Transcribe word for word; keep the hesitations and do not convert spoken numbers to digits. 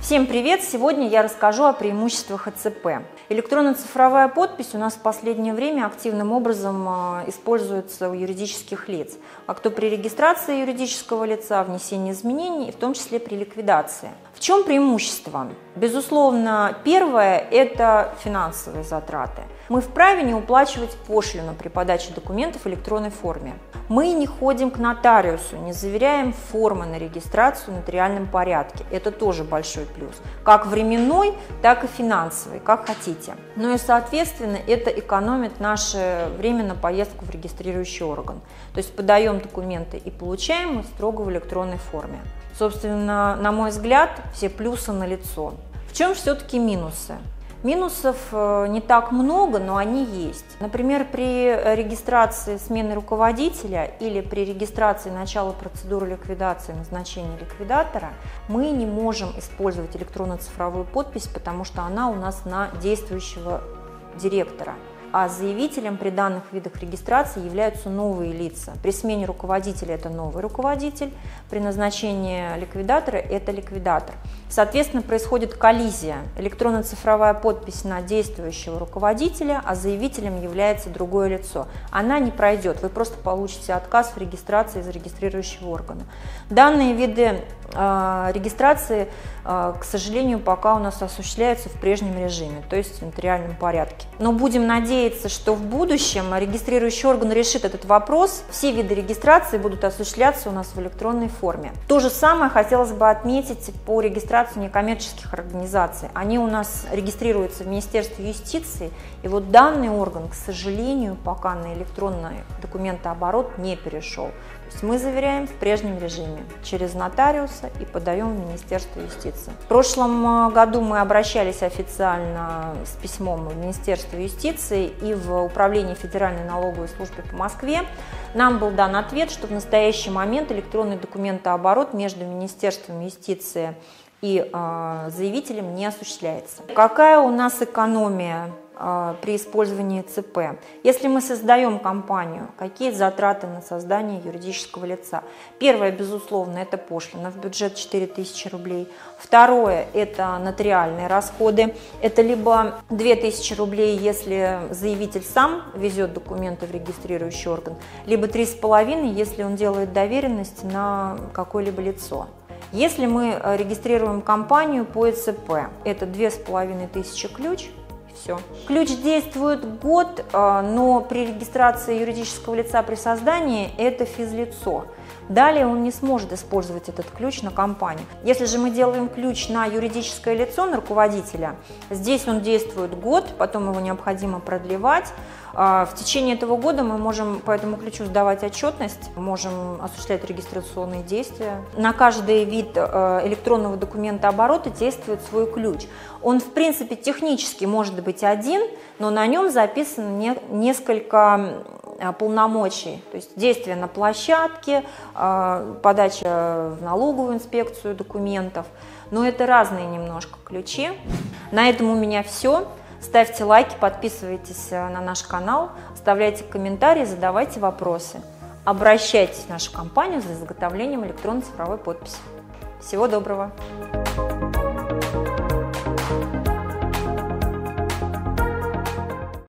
Всем привет! Сегодня я расскажу о преимуществах ЭЦП. Электронно-цифровая подпись у нас в последнее время активным образом используется у юридических лиц, как то при регистрации юридического лица, внесении изменений, в том числе при ликвидации. В чем преимущество? Безусловно, первое – это финансовые затраты. Мы вправе не уплачивать пошлину при подаче документов в электронной форме. Мы не ходим к нотариусу, не заверяем формы на регистрацию в нотариальном порядке. Это тоже большой плюс. Как временной, так и финансовый, как хотите. Ну и, соответственно, это экономит наше время на поездку в регистрирующий орган. То есть подаем документы и получаем их строго в электронной форме. Собственно, на мой взгляд, все плюсы налицо. В чем все-таки минусы? Минусов не так много, но они есть. Например, при регистрации смены руководителя или при регистрации начала процедуры ликвидации, назначения ликвидатора мы не можем использовать электронно-цифровую подпись, потому что она у нас на действующего директора. А заявителем при данных видах регистрации являются новые лица. При смене руководителя это новый руководитель, при назначении ликвидатора это ликвидатор. Соответственно, происходит коллизия. Электронно-цифровая подпись на действующего руководителя, а заявителем является другое лицо. Она не пройдет, вы просто получите отказ в регистрации из регистрирующего органа. Данные виды э, регистрации, э, к сожалению, пока у нас осуществляются в прежнем режиме, то есть в нотариальном порядке. Но будем надеяться, что в будущем регистрирующий орган решит этот вопрос, все виды регистрации будут осуществляться у нас в электронной форме. То же самое хотелось бы отметить по регистрации некоммерческих организаций. Они у нас регистрируются в Министерстве юстиции, и вот данный орган, к сожалению, пока на электронный документооборот не перешел. То есть мы заверяем в прежнем режиме через нотариуса и подаем в Министерство юстиции. В прошлом году мы обращались официально с письмом в Министерство юстиции и в Управление Федеральной налоговой службы по Москве. Нам был дан ответ, что в настоящий момент электронный документооборот между Министерством юстиции и э, заявителем не осуществляется. Какая у нас экономия э, при использовании ЭЦП? Если мы создаем компанию, какие затраты на создание юридического лица? Первое, безусловно, это пошлина в бюджет четыре тысячи рублей. Второе, это нотариальные расходы. Это либо две тысячи рублей, если заявитель сам везет документы в регистрирующий орган, либо три с половиной, если он делает доверенность на какое-либо лицо. Если мы регистрируем компанию по ЭЦП, это две с половиной тысячи ключ, все. Ключ действует год, но при регистрации юридического лица при создании это физлицо. Далее он не сможет использовать этот ключ на компанию. Если же мы делаем ключ на юридическое лицо, на руководителя, здесь он действует год, потом его необходимо продлевать. В течение этого года мы можем по этому ключу сдавать отчетность, можем осуществлять регистрационные действия. На каждый вид электронного документа оборота действует свой ключ. Он, в принципе, технически может быть один, но на нем записано несколько полномочий, то есть действия на площадке, подача в налоговую инспекцию документов, но это разные немножко ключи. На этом у меня все. Ставьте лайки, подписывайтесь на наш канал, оставляйте комментарии, задавайте вопросы. Обращайтесь в нашу компанию за изготовлением электронно-цифровой подписи. Всего доброго!